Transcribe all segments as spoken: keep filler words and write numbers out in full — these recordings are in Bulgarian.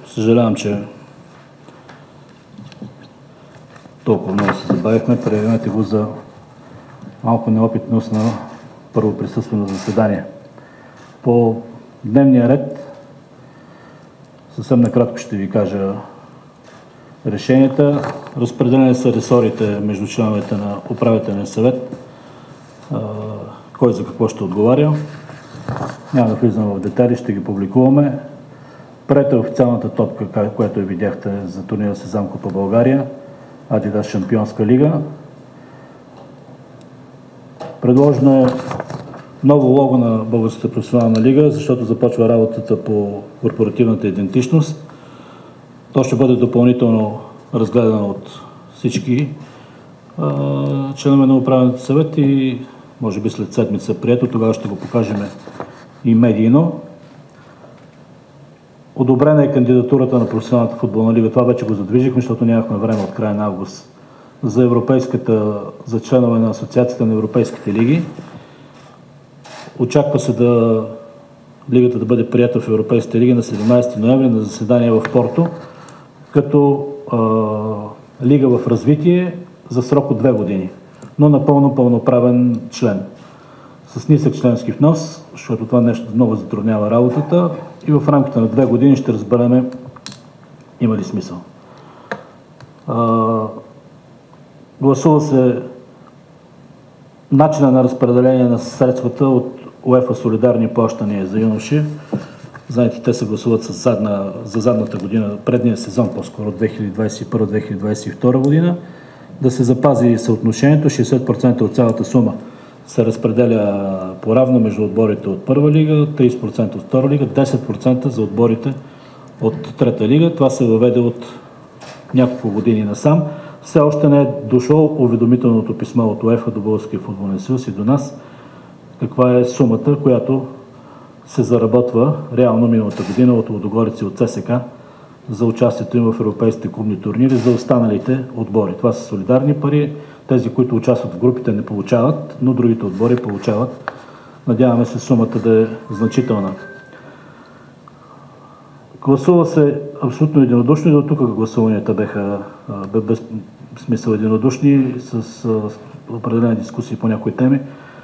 Съжалявам, че толкова много се забавихме. Приемете го за малко неопитност на първо присъствено заседание. По дневния ред съвсем накратко ще ви кажа решенията. Разпределени са ресорите между членовете на управителния съвет, кой за какво ще отговаря. Няма да влизам в детайли, ще ги публикуваме. Приета е официалната топка, която я видяхте за турнира Сезам Купа България, Адидас Шампионска лига. Предложено е ново лого на Българската професионална лига, защото започва работата по корпоративната идентичност. То ще бъде допълнително разгледано от всички а, членове на управителния съвет и може би след седмица прието, тогава ще го покажем и медийно. Одобрена е кандидатурата на професионалната футболна лига. Това вече го задвижихме, защото нямахме време от края на август. За европейската, за членове на Асоциацията на европейските лиги. Очаква се да лигата да бъде прията в Европейските лиги на седемнадесети ноември на заседание в Порто, като а, лига в развитие за срок от две години, но напълно пълноправен член. С нисък членски внос, защото това нещо много затруднява работата и в рамките на две години ще разберем има ли смисъл. А, гласува се начина на разпределение на средствата от УЕФА солидарни плащания за юноши. Знаете, те се гласуват с задна, за задната година, предния сезон по-скоро, две хиляди двадесет и първа - две хиляди двадесет и втора година. Да се запази съотношението, шейсет процента от цялата сума се разпределя поравно между отборите от първа лига, тридесет процента от втора лига, десет процента за отборите от трета лига. Това се въведе от няколко години насам. Все още не е дошло уведомителното писмо от УЕФА до Българския футболен съюз и до нас каква е сумата, която се заработва реално миналата година от Лудогорец и от ЦСК за участието им в европейските клубни турнири за останалите отбори. Това са солидарни пари. Тези, които участват в групите, не получават, но другите отбори получават. Надяваме се сумата да е значителна. Гласува се абсолютно единодушно и до тук гласуванията беха без смисъл единодушни с определени дискусии по някои теми.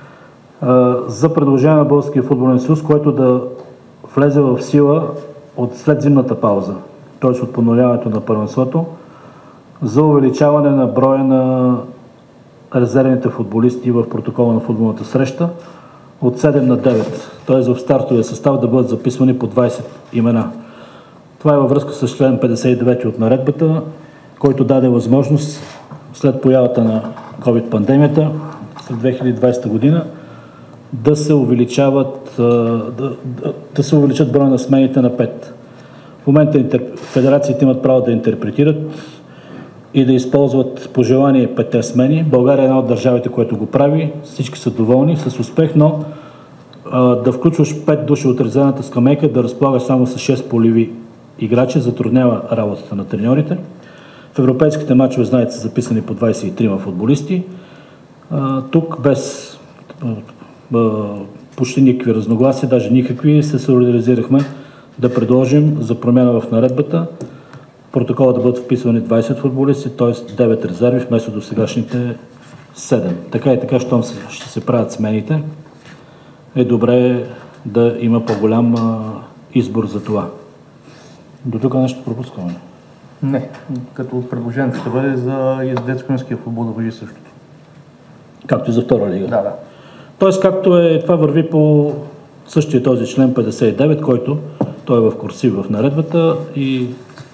За предложение на Българския футболен съюз, който да влезе в сила от след зимната пауза, т.е. от подновяването на първенството, за увеличаване на броя на резервните футболисти в протокола на футболната среща от седем на девет, т.е. в стартовия състав да бъдат записвани по двадесет имена. Това е във връзка с член петдесет и девети от наредбата, който даде възможност след появата на ковид-пандемията след две хиляди и двадесета година да се увеличават, да, да, да се увеличат броя на смените на пет. В момента интер... федерациите имат право да интерпретират и да използват по желание петте смени. България е една от държавите, която го прави. Всички са доволни с успех, но а, да включваш пет души от резервната скамейка, да разполагаш само с шест поливи играчи, затруднява работата на треньорите. В европейските мачове, знаете, са записани по двадесет и трима футболисти. А, тук без а, почти никакви разногласия, даже никакви, се солидаризирахме да предложим за промяна в наредбата протокола да бъдат вписвани двадесет футболисти, т.е. девет резерви вместо до сегашните седем. Така и така, щом ще се правят смените, е добре да има по-голям избор за това. До тук нещо пропускаме? Не, като предложението ще бъде за и за детско-юношеския футбол да бъде същото. Както и за втора лига? Да, да. Тоест, както е, това върви по същия този член петдесет и девет, който той е в курсив в наредбата и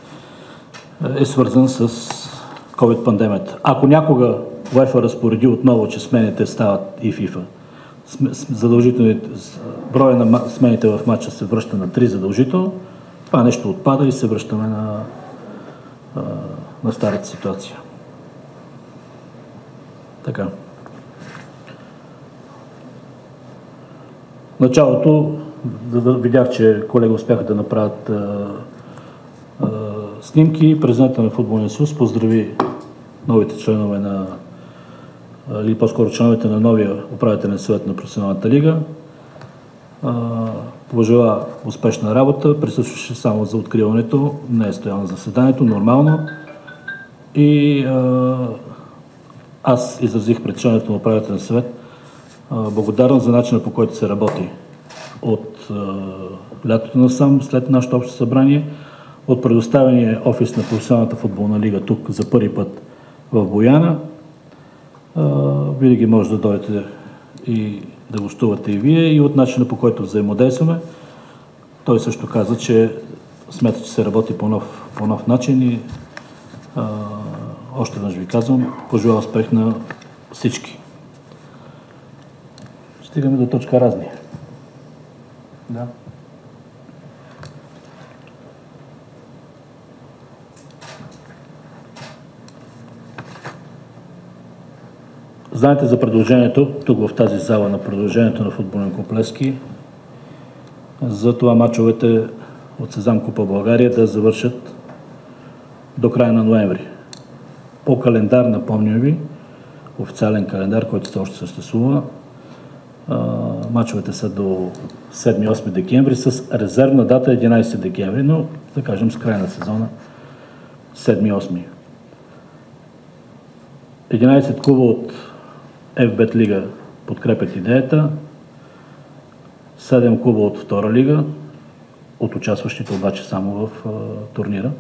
е свързан с ковид-пандемията. Ако някога УЕФА разпореди отново, че смените стават и ФИФА, задължително броя на смените в матча се връща на три задължително, това нещо отпада и се връщаме на, на старата ситуация. Така. Началото видях, че колеги успяха да направят а, а, снимки. Президентът на Футболния съюз поздрави новите членове на, или по-скоро членовете на новия управителен съвет на професионалната лига. А, пожела успешна работа, присъстваше само за откриването, не е стоял на заседанието, нормално. И а, аз изразих пред членовете на управителен съвет а, благодарност за начина, по който се работи от а, лятото насам, след нашето общо събрание, от предоставения офис на професионалната футболна лига тук за първи път в Бояна. А, винаги може да дойдете и да гостувате и вие, и от начина, по който взаимодействаме. Той също каза, че смята, че се работи по нов, по нов начин и а, още веднъж ви казвам, пожелавам успех на всички. Стигаме до точка разни. Да. Знаете за предложението, тук в тази зала, на предложението на футболен комплекс за това мачовете от Сезам Купа България да завършат до края на ноември. По календар, напомням ви, официален календар, който все още съществува, мачовете са до седми-осми декември с резервна дата единайсети декември, но да кажем с края на сезона седми-осми. единайсет клуба от Еф Бет лига подкрепят идеята, седем клуба от втора лига, от участващите обаче само в а, турнира.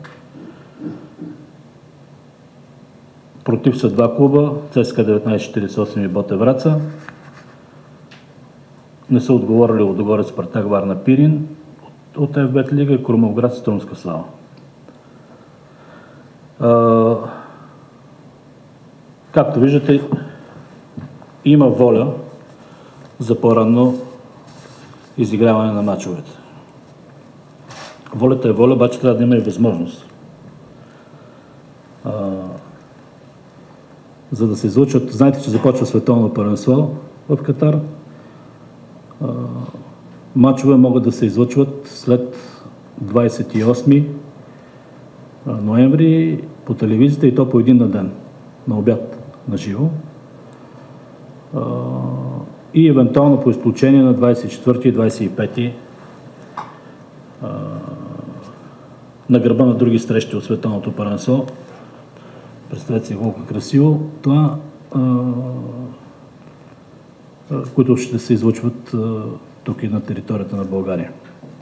Против са два клуба, ЦСКА деветнайсет четирийсет и осем и Ботев Враца. Не са отговорили Лудогорец, Спартак, Варна, Пирин от Еф Бет лига и Крумовград, Струмска Слава. А, както виждате, има воля за по-ранно изиграване на мачовете. Волята е воля, обаче трябва да има и възможност. А, за да се излучат, знаете, че започва световно първенство в Катар. А, мачове могат да се излъчват след двайсет и осми ноември по телевизията и то по един на ден, на обяд, на живо. И евентуално по изключение на двайсет и четвърти и двайсет и пети на гърба на други срещи от световното първенство. Представете си колко красиво това, които ще се излъчват тук и на територията на България.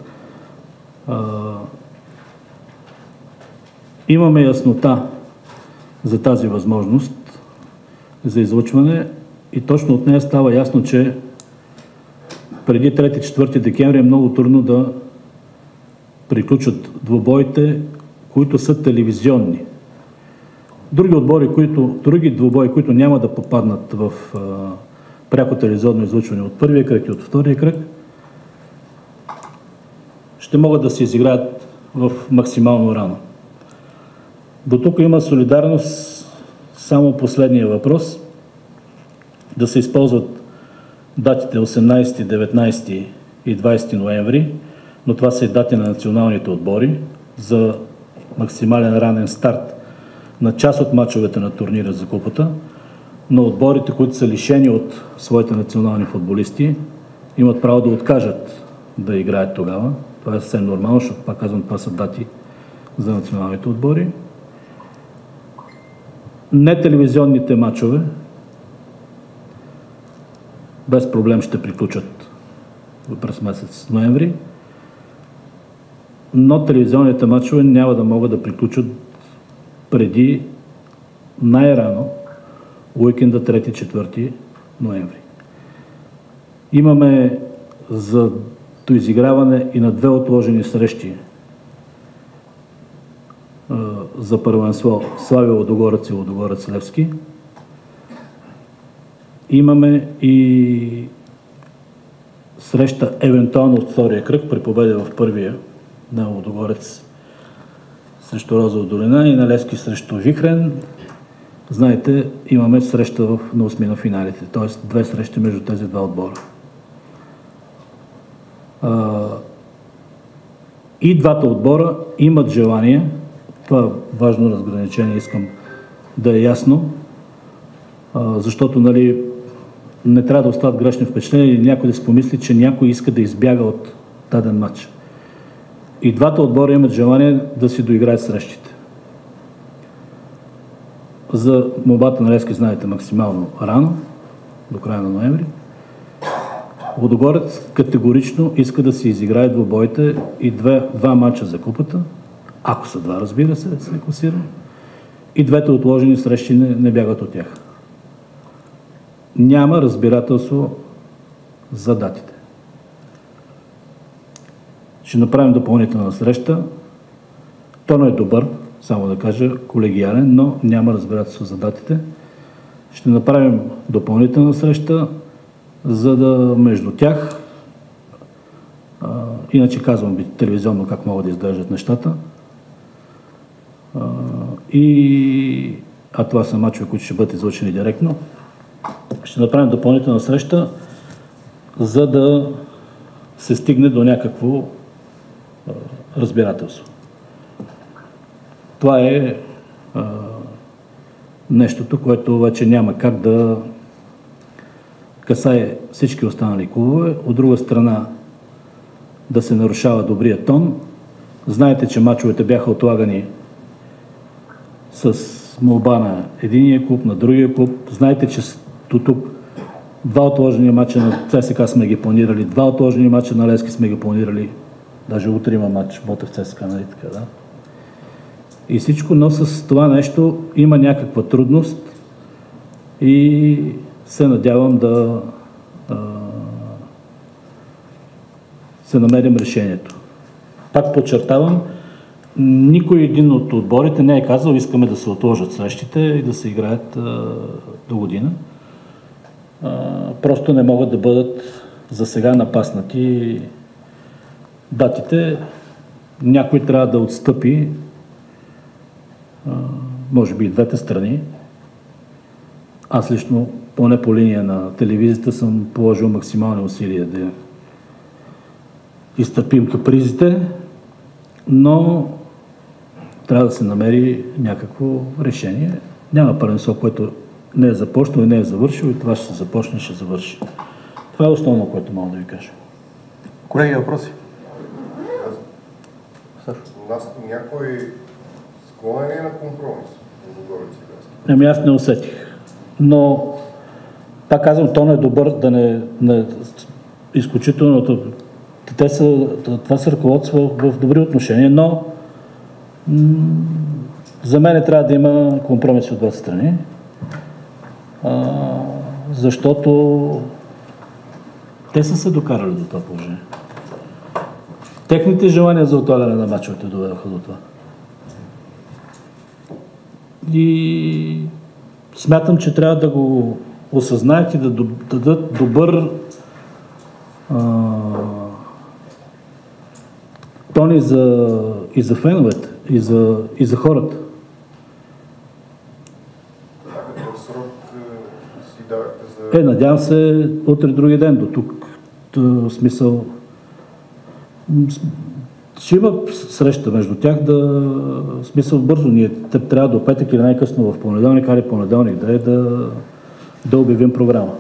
Имаме яснота за тази възможност за излъчване и точно от нея става ясно, че преди трети-четвърти декември е много трудно да приключат двубоите, които са телевизионни. Други отбори, които, други двубои, които няма да попаднат в а, пряко телевизионно излъчване от първия кръг и от втория кръг, ще могат да се изиграят в максимално рано. До тук има солидарност, само последния въпрос. Да се използват датите осемнайсети, деветнайсети и двайсети ноември, но това са и дати на националните отбори за максимален ранен старт на част от мачовете на турнира за купата, но отборите, които са лишени от своите национални футболисти, имат право да откажат да играят тогава. Това е съвсем нормално, защото, пак казвам, това са дати за националните отбори. Нетелевизионните мачове без проблем ще приключат през месец ноември, но телевизионните мачове няма да могат да приключат преди най-рано уикенда трети-четвърти ноември. Имаме за доизиграване и на две отложени срещи за първенство Славия Лудогорец и Лудогорец Левски. Имаме и среща евентуално от втория кръг при победа в първия на Лудогорец срещу Розова долина и на Левски срещу Вихрен. Знаете, имаме среща в, на осми на финалите, т.е. две срещи между тези два отбора. А, и двата отбора имат желание, това е важно разграничение, искам да е ясно, а, защото, нали, не трябва да остават грешни впечатления или някой да си помисли, че някой иска да избяга от даден матч. И двата отбора имат желание да си доиграят срещите. За молбата на Левски, знаете, максимално рано, до края на ноември. Лудогорец категорично иска да си изиграе двубоите и две, два матча за купата, ако са два, разбира се, се класира, и двете отложени срещи не, не бягат от тях. Няма разбирателство за датите. Ще направим допълнителна среща. Тонът е добър, само да кажа, колегиален, но няма разбирателство за датите. Ще направим допълнителна среща, за да между тях, а, иначе казвам би телевизионно как могат да изглеждат нещата, а, и, а това са мачове, които ще бъдат излъчени директно, ще направим допълнителна среща, за да се стигне до някакво а, разбирателство. Това е а, нещото, което вече няма как да касае всички останали клубове. От друга страна, да се нарушава добрия тон. Знаете, че мачовете бяха отлагани с молба на единия клуб, на другия клуб. Знаете, че до тук два отложени мача на ЦСКА сме ги планирали, два отложени мача на Левски сме ги планирали. Даже утре има матч Ботев ЦСКА, нали така, да? И всичко, но с това нещо има някаква трудност и се надявам да а, се намерим решението. Пак подчертавам, никой един от отборите не е казал, искаме да се отложат срещите и да се играят а, до година. А, просто не могат да бъдат за сега напаснати датите. Някой трябва да отстъпи, а, може би и двете страни. Аз лично, поне по линия на телевизията, съм положил максимални усилия да изтърпим капризите, но трябва да се намери някакво решение. Няма първенство, което не е започнало и не е завършил, и това ще се започне и ще завърши. Това е основно, което мога да ви кажа. Колеги, въпроси? У нас някой склонен е на компромис? Ами аз не усетих. Но, пак казвам, тон е добър, да не, не изключително. Те са, това се ръководства в добри отношения, но м- за мен трябва да има компромис от двете страни, а, защото те са се докарали до това положение. Техните желания за отлагане на мачовете доведоха до това. И смятам, че трябва да го осъзнаят и да дадат добър а, тон и за, и за феновете, и за, и за хората. Какъв срок си давате за... Е, надявам се, утре други ден до тук. В смисъл... Ще има среща между тях, да, в смисъл бързо. Ние трябва до петък или най-късно в понеделник, али понеделник да е да, да обявим програма.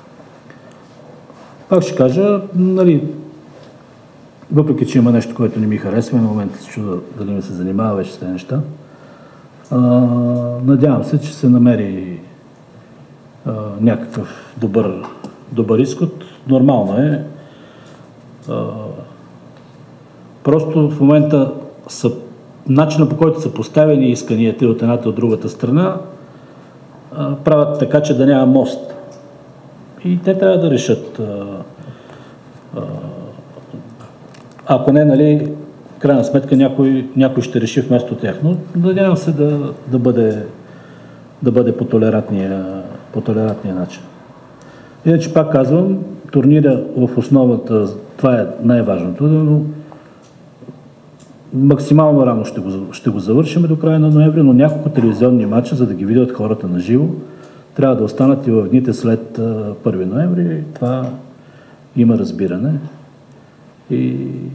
Пак ще кажа, нали, въпреки че има нещо, което не ми харесва, на момента се чуда дали ми се занимава вече с тези неща, а, надявам се, че се намери а, някакъв добър, добър изход. Нормално е. А, Просто в момента са, начина, по който са поставени исканията от едната и от другата страна, а, правят така, че да няма мост. И те трябва да решат. А, а, ако не, нали, в крайна сметка някой, някой ще реши вместо тях. Но надявам се да, да бъде, да бъде по толерантния, по толерантния начин. Иначе пак казвам, турнира в основата, това е най-важното, но максимално рано ще го, ще го завършим до края на ноември, но няколко телевизионни матча, за да ги видят хората на живо, трябва да останат и в дните след първи ноември. Това има разбиране и,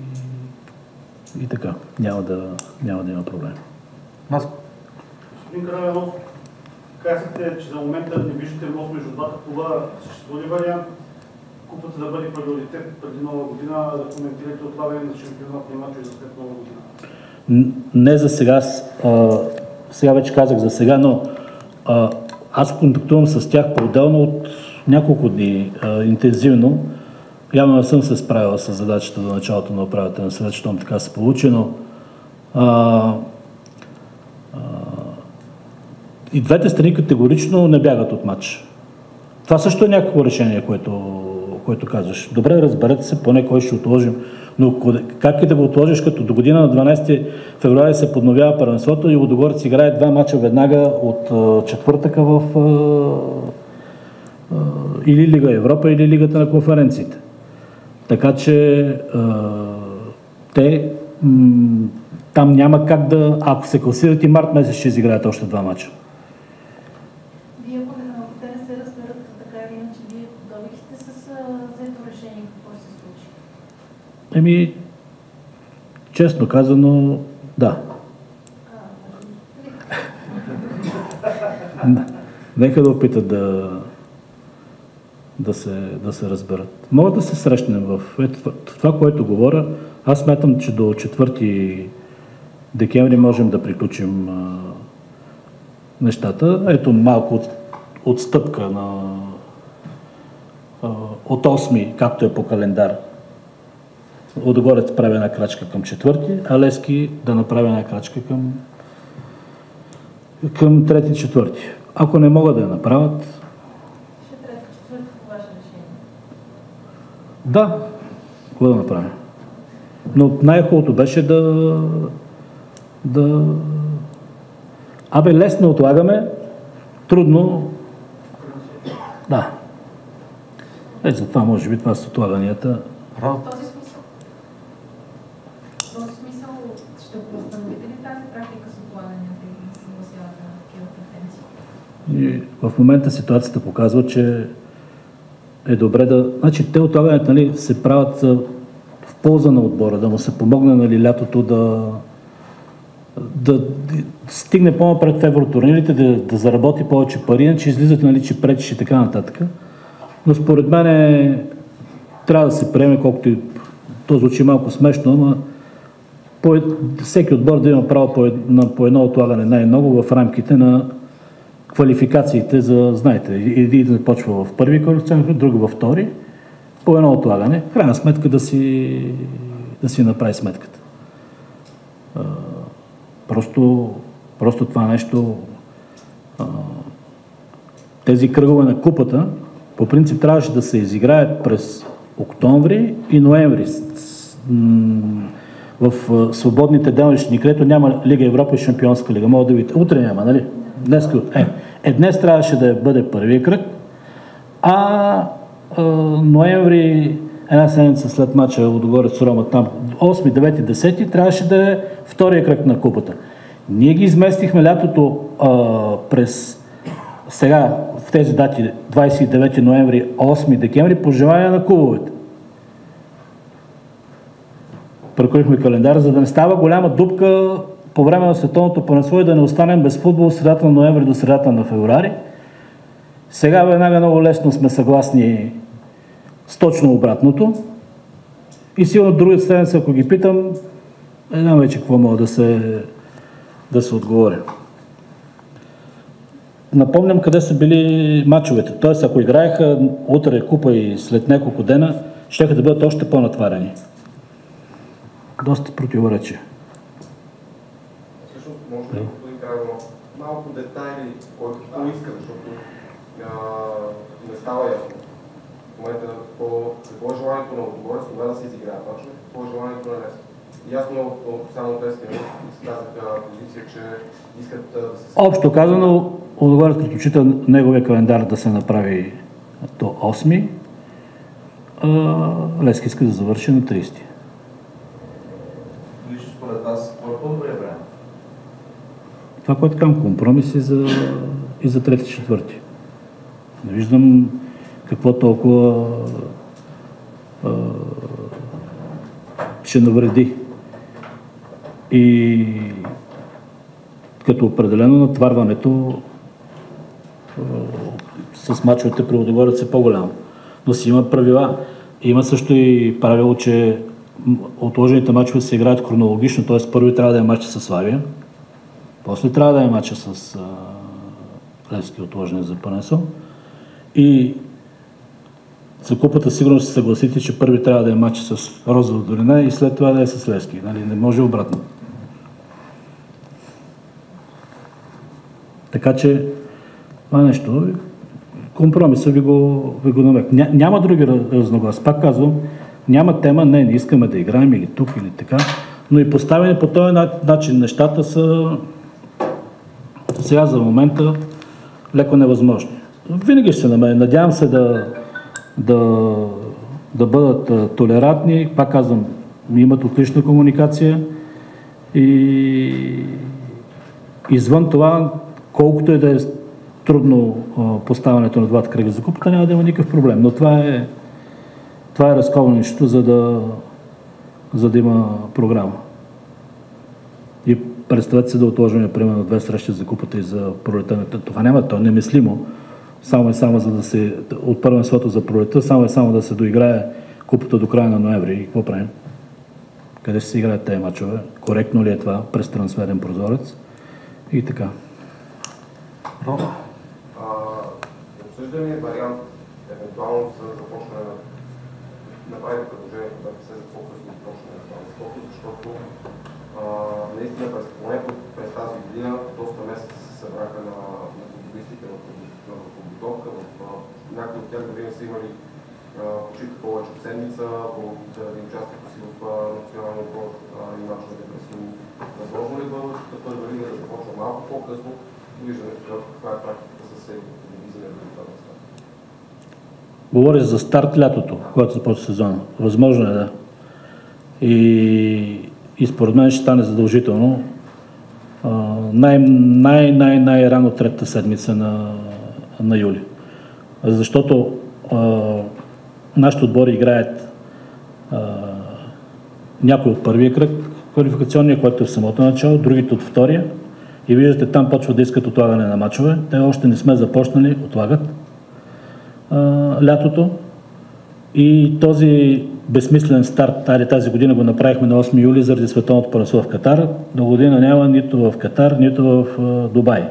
и така. Няма да, няма да има проблем. Нас... Господин Каравелов, казахте, че за момента не виждате мост между двата клуба. Съществува ли вариант купата да бъде приоритет преди нова година, да коментирате отлагане на шампионатни мачове за след нова година? Не за сега, а, сега вече казах за сега, но а, аз контактувам с тях по-отделно от няколко дни а, интензивно. Явно не съм се справила с задачата до началото на управителния съвет, щом така се получи, но а, а, и двете страни категорично не бягат от матч. Това също е някакво решение, което, което казваш. Добре, разберете се, поне кой ще отложим. Но как е да го отложиш, като до година на дванадесети февруари се подновява първенството и Лудогорец играе два мача веднага от а, четвъртъка в а, а, или Лига Европа, или Лигата на конференциите. Така че а, те м, там няма как да, ако се класират и март месец ще изиграят още два мача. Вие, ако те не се разберат така или иначе, вие готови сте с взето решение какво ще се случи? Еми, честно казано, да. Нека да опитат да, да, се, да се разберат. Може да се срещнем в ето, това, което говоря. Аз смятам, че до четвърти декември можем да приключим а, нещата. Ето малко от, отстъпка на, а, от осми, както е по календар. Лудогорец прави една крачка към четвърти, а Левски да направи една крачка към, към трети и четвърти. Ако не могат да я направят... Ще трети, четвърти по ваше решение. Да, какво да направим? Но най-хубавото беше да... да... Абе, лесно отлагаме, трудно... Да. Е, затова може би това с отлаганията... В този смисъл, в този смисъл ще възстановите ли тази практика с отлаганията и да се съгласявате на такива претенции? И в момента ситуацията показва, че е добре да... Значи те отлагането, нали, се правят в полза на отбора, да му се помогне, нали, лятото да, да, да стигне по-напред в евротурнирите, да, да заработи повече пари, иначе излизат, нали, че пречиш и така нататък. Но според мен е, трябва да се приеме, колкото и то звучи малко смешно, но по, всеки отбор да има право по, на, по едно отлагане най-много в рамките на квалификациите за, знаете, един да почва в първи квалификационен кръг, друг във втори, по едно отлагане, в крайна сметка да си, да си направи сметката. А, просто, просто това нещо, а, тези кръгове на купата, по принцип трябваше да се изиграят през октомври и ноември. В свободните делнични, където няма Лига Европа и Шампионска лига. Мога да видите. Утре няма, нали? Днес, е, е, днес трябваше да бъде първия кръг, а е, ноември, една седмица след мача Лудогорец Рома, там осми, девети, десети, трябваше да е втория кръг на купата. Ние ги изместихме лятото е, през сега в тези дати двадесет и девети ноември, осми декември по желание на клубовете. Прекроихме календара, за да не става голяма дупка по време на световното първенство и да не останем без футбол от средата на ноември до средата на февруари. Сега веднага много лесно сме съгласни с точно обратното. И сигурно другата седмица, ако ги питам, не знам вече какво мога да се, да се отговоря. Напомням къде са били мачовете. Тоест, ако играеха утре купа и след няколко дена, щеха да бъдат още по-натварени. Доста противоречия. Всъщност, може да господин Карагонов, малко детайли, който поиска, защото а, не става ясно. В момента по какво е желанието на Лудогорец, кога да се изиграят мачове, какво е желанието на Левски. Ясно само от Левски изказаха позиция, че искат да се... Общо казано, Лудогорец предпочита неговия календар да се направи до осми, а Левски иска да завърши на тридесети. Лично според вас, кой е по-добре време? Това, което казвам, компромис и за, и за трети, четвърти. Не виждам какво толкова а, ще навреди. И като определено натварването а, с мачовете при Лудогорец е по-голямо. но си има правила. Има също и правило, че отложените мачове се играят хронологично, т.е. първи трябва да е матч с Славия, после трябва да е матча с а, Левски отложен за първенство. И за купата сигурно се съгласите, че първи трябва да е матч с Розова долина и след това да е с Левски. Нали? Не може обратно. Така че това нещо, компромиса ви го, ви го намек. Ня, няма други разногласи. Пак казвам, няма тема, не, не искаме да играем или тук, или така, но и поставени по този начин нещата са сега за момента леко невъзможни. Винаги ще се намери. Надявам се да, да, да бъдат толерантни. Пак казвам, имат отлична комуникация и извън това, колкото е да е трудно поставянето на двата кръга за купата, няма да има никакъв проблем. Но това е, това е разковничето, за да, за да има програма. И представете се да отложим, примерно, две срещи за купата и за пролета. Това няма, то е немислимо. Само и само за да се, от първенството за пролета, само и само да се доиграе купата до края на ноември. И какво правим? Къде ще се играят тези мачове? Коректно ли е това през трансферен прозорец? И така. Обсъждаме вариант, евентуално за започване на направим предложението да се за по-късно започне на това, защото а, наистина през, поне през тази година доста месеца се събраха на, на футболистите в подготовка. В някои от тях години са имали почивка повече от седмица, заради участието си в националния отбор и мачовете през юни. Възможно ли българската първа лига да започва малко по-късно? Виждаме каква е практиката с телевизия на това места. Говоря за старт лятото, когато започва сезона. Възможно е, да. И, и според мен ще стане задължително. Най-най-най-рано третата седмица на, на юли. Защото а, нашите отбори играят а, някой от първия кръг квалификационния, който е в самото начало, другите от втория. И виждате, там почват да искат отлагане на мачове. Те още не сме започнали, отлагат а, лятото. И този безсмислен старт, тази, тази година го направихме на осми юли заради световното първенство в Катар. До година няма нито в Катар, нито в а, Дубай.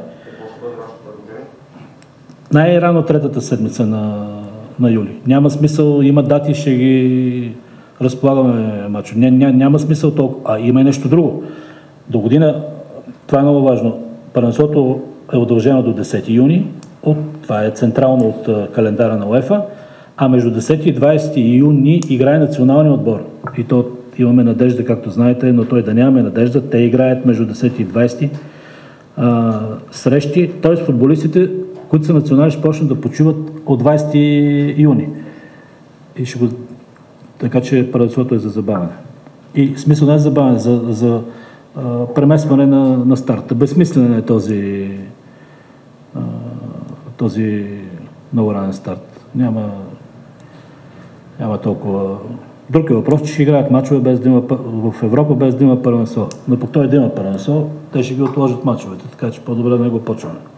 Най-рано третата седмица на, на юли. Няма смисъл, има дати, ще ги разполагаме мачо. Ня, ня, няма смисъл толкова. А има и нещо друго. До година, това е много важно, първенството е удължено до десети юни, от, това е централно от а, календара на УЕФА, а между десети и двадесети юни играе националния отбор. И то имаме надежда, както знаете, но той да нямаме надежда. Те играят между десети и двадесети а, срещи, т.е. футболистите, които са национални, ще почнат да почиват от двадесети юни. И ще го... Така че първенството е за забавяне. И смисъл не е за забавяне, за, за а, преместване на, на старта. Безсмислен е този, а, този много ранен старт. Няма, няма толкова... Друг е въпрос, че ще играят мачове без да има, в Европа без да има първенство. Но по той да има първенство, те ще ги отложат мачовете, така че по-добре да не го почваме.